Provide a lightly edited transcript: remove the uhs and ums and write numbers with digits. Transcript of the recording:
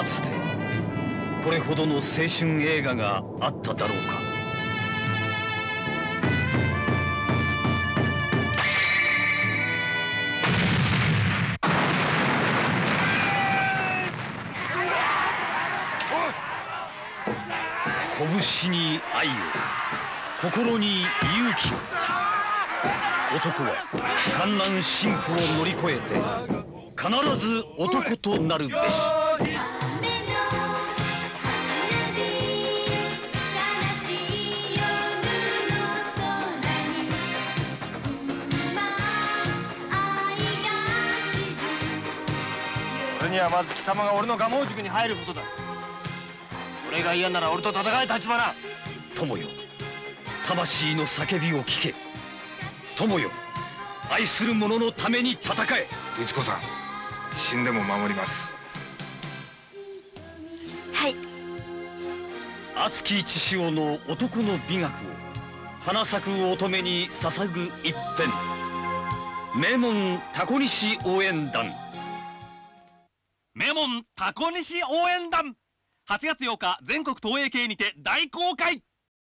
つてこれほどの青春映画があっただろうか。拳に愛を、心に勇気を。男は艱難辛苦を乗り越えて必ず男となるべし。 それにはまず貴様が俺の蒲生塾に入ることだ。それが嫌なら俺と戦え、立花。 友よ、魂の叫びを聞け。友よ、愛する者のために戦え。 律子さん、死んでも守ります。 はい。 熱き血潮の男の美学を花咲く乙女に捧ぐ一片。名門タコ西応援団。 名門タコ西応援団、8月8日全国東映系にて大公開。